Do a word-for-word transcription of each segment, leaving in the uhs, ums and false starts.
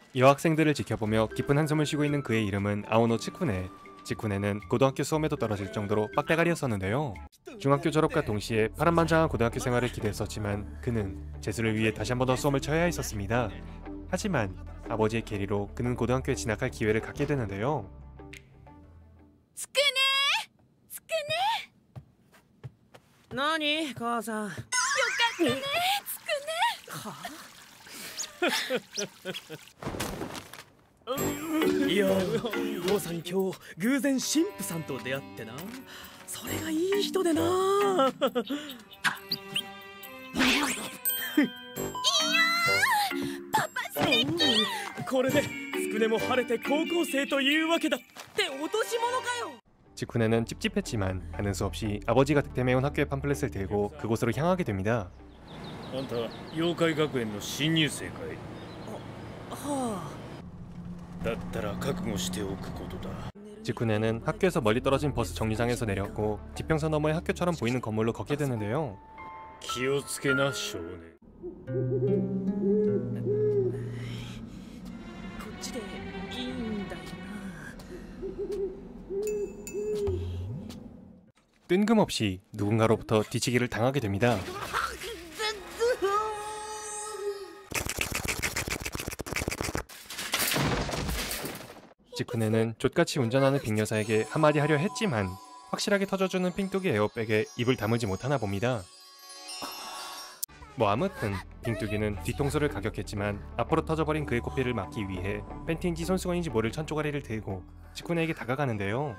여학생들을 지켜보며 깊은 한숨을 쉬고 있는 그의 이름은 아오노 치쿠네. 치쿠네는 고등학교 수험에도 떨어질 정도로 빡대가리였었는데요. 중학교 졸업과 동시에 파란만장한 고등학교 생활을 기대했었지만 그는 재수를 위해 다시 한 번 더 수험을 쳐야 했었습니다. 하지만 아버지의 계리로 그는 고등학교에 진학할 기회를 갖게 되는데요. 치쿠네! 치쿠네! 나니, 母さん。 よかったね、 はあいや、父さん今日偶然神父さんと出会ってな。それがいい人でな。いやパパ素敵。 これでつくねも晴れて高校生というわけだって落とし物かよ。 치쿠네는 찝찝했지만 하는 수 없이 아버지가 득템해온 학교의 팜플렛을 들고 그곳으로 향하게 됩니다. あんた妖怪学園の新入生かい？ はあ。だったら覚悟しておくことだ。 치쿠네는 학교에서 멀리 떨어진 버스 정류장에서 내렸고 지평선 너머의 학교처럼 보이는 건물로 걷게 되는데요. 気をつけな少年。 こっちでいいんだよな。 뜬금없이 누군가로부터 뒤치기를 당하게 됩니다. 치쿠네는 족같이 운전하는 빅여사에게 한마디 하려 했지만 확실하게 터져주는 핑뚜기 에어백에 입을 다물지 못하나 봅니다. 뭐 아무튼 핑뚜기는 뒤통수를 가격했지만 앞으로 터져버린 그의 코피를 막기 위해 팬티인지 손수건인지 모를 천조가리를 들고 치쿠네에게 다가가는데요.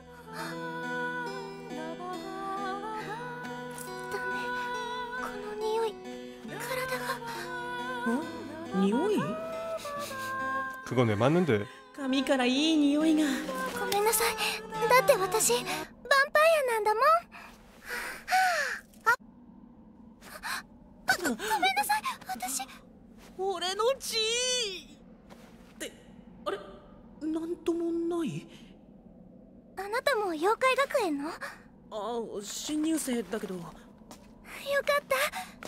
어? 匂い? 그건 왜 맞는데? 髪からいい匂いが。 ごめんなさい。だって私ヴァンパイアなんだもん。あ、あ、ごめんなさい。私俺の血ってあれなんともない。 あなたも妖怪学園の？ ああ、新入生だけど。よかった。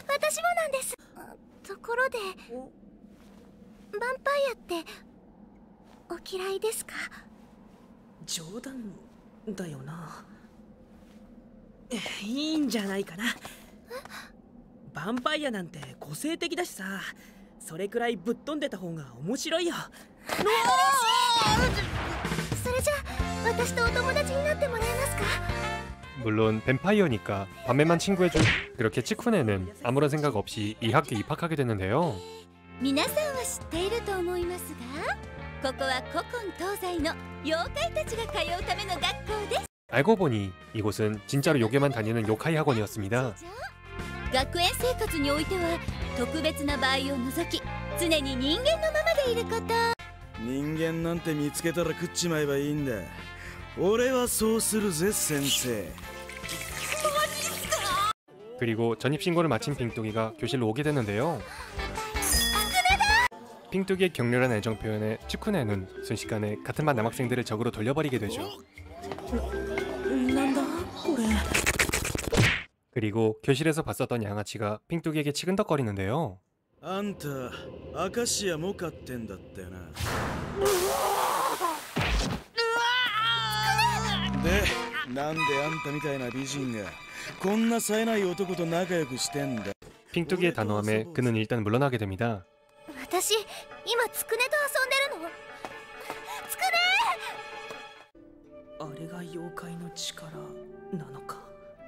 私もなんです。ところでヴァンパイアってお嫌いですか？ 冗談だよな。いいんじゃないかな。ヴァンパイアなんて個性的だしさ、それくらいぶっ飛んでた方が面白いよ。 嬉しい。それじゃあ私とお友達になってもらえますか？ 물론 뱀파이어니까 밤에만 친구해줄. 그렇게 치쿠네는 아무런 생각 없이 이 학교에 입학하게 되는데요. 皆さんは知っていると思いますが、ここは古今東西の妖怪たちが通うための学校です。 알고 보니 이곳은 진짜로 요괴만 다니는 요카이 학원이었습니다. 学園生活においては特別な場合を除き常に人間のままでいること。 人間なんて見つけたら食っちまえばいいんだ。俺はそうするぜ先生。 그리고 전입신고를 마친 핑뚜기가 교실로 오게 되는데요. 핑뚜기의 격렬한 애정 표현에 치쿠네는 순식간에 같은 반 남학생들을 적으로 돌려버리게 되죠. 그리고 교실에서 봤었던 양아치가 핑뚜기에게 치근덕거리는데요. あんたアカシアも飼ってんだったよな。で、なんであんたみたいな美人がこんな冴えない男と仲良くしてんだ。 핑뚜기의 단호함에 그는 일단 물러나게 됩니다. 私今つくねと遊んでるの。つくね。 あれが妖怪の力なのか。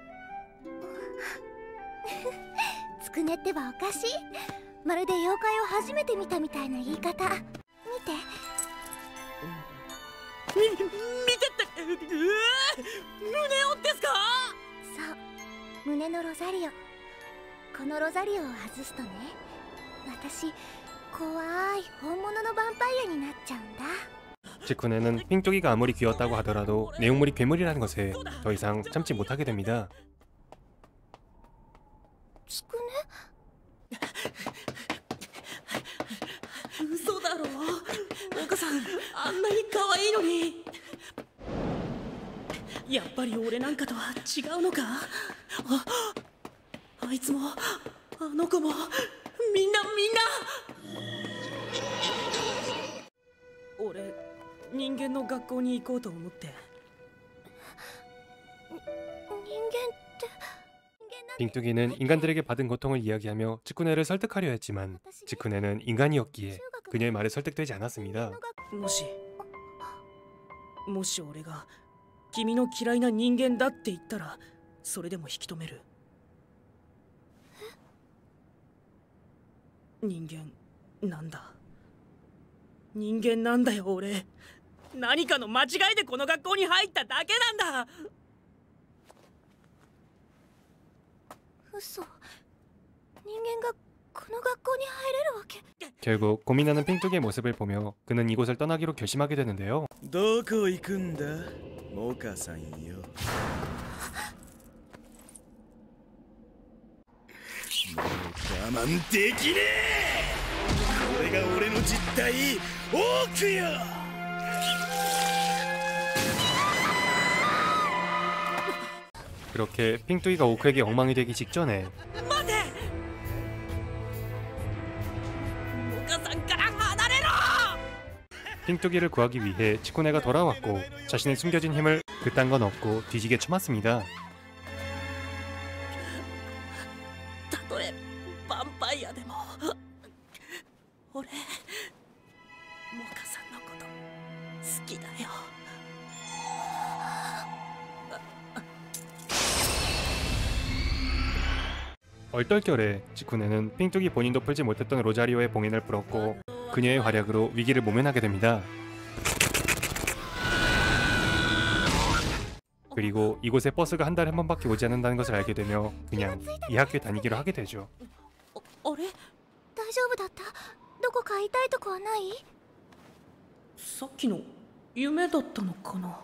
つくねってばおかしい。まるで妖怪を初めて見たみたいな言い方。見て。 み見てって、うわ胸をですか？ そう、胸のロザリオ。このロザリオを外すとね、私怖い本物のヴァンパイアになっちゃうんだ。 치쿠네는 핑뚜기가 아무리 귀엽다고 하더라도 내용물이 괴물이라는 것에 더 이상 참지 못하게 됩니다. つくね？ 嘘だろ。お母さんあんなに可愛いのに。やっぱり俺なんかとは違うのか。あ、あいつもあの子もみんなみんな。 人間の学校に行こうと思って。 人間って人間なんて 빙뚜기는 인간들에게 받은 고통을 이야기하며 치쿠네를 설득하려 했지만 치쿠네는 인간이었기에 그녀의 말에 설득되지 않았습니다. もしもし俺が君の嫌いな人間だって言ったらそれでも引き止める。人間なんだ。人間なんだよ俺。何かの間違いでこの学校に入っただけなんだ。 嘘。人間がこの学校に入れるわけ。 결국 고민하는 빙뚜기의 모습을 보며 그는 이곳을 떠나기로 결심하게 되는데요. どこ行くんだモカさんよ。もう我慢できねえ。これが俺の実態オークよ。 그렇게 빙뚜기가 오크에게 엉망이 되기 직전에 待て。モカさんから離れろ。 빙뚜기를 구하기 위해 치쿠네가 돌아왔고 자신의 숨겨진 힘을 그딴 건 없고 뒤지게 쳐맞습니다. たとえヴァンパイアでも俺モカさんのこと好きだよ。 얼떨결에 치쿠네는 빙뚜기 본인도 풀지 못했던 로자리오의 봉인을 풀었고 그녀의 활약으로 위기를 모면하게 됩니다. 그리고 이곳에 버스가 한 달에 한 번밖에 오지 않는다는 것을 알게 되며 그냥 이 학교에 다니기로 하게 되죠. あれ大丈夫だった？どこか痛いとこはない？ さっきの夢だったのかな。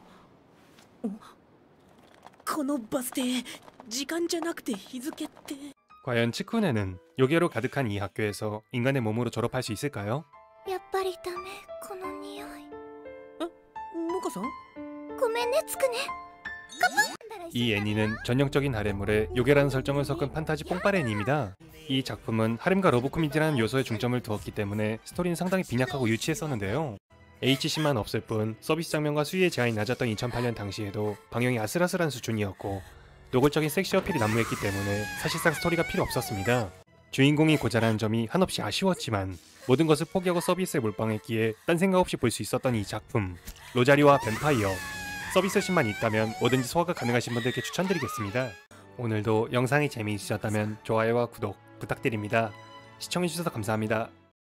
このバス停時間じゃなくて日付って。 과연 치쿠네는 요괴로 가득한 이 학교에서 인간의 몸으로 졸업할 수 있을까요? やっぱりダメこの匂い。 モカさんごめんねつくね。 이 애니는 전형적인 하렘물에 요괴라는 설정을 섞은 판타지 뽕빨 애니입니다. 이 작품은 하렘과 러브 코미디라는 요소에 중점을 두었기 때문에 스토리는 상당히 빈약하고 유치했었는데요. 에이치씨만 없을 뿐 서비스 장면과 수위의 제한이 낮았던 이천팔 년 당시에도 방영이 아슬아슬한 수준이었고 노골적인 섹시 어필이 난무했기 때문에 사실상 스토리가 필요 없었습니다. 주인공이 고자라는 점이 한없이 아쉬웠지만 모든 것을 포기하고 서비스에 몰빵했기에 딴 생각 없이 볼 수 있었던 이 작품 로자리오와 뱀파이어 서비스신만 있다면 뭐든지 소화가 가능하신 분들께 추천드리겠습니다. 오늘도 영상이 재미있으셨다면 좋아요와 구독 부탁드립니다. 시청해주셔서 감사합니다.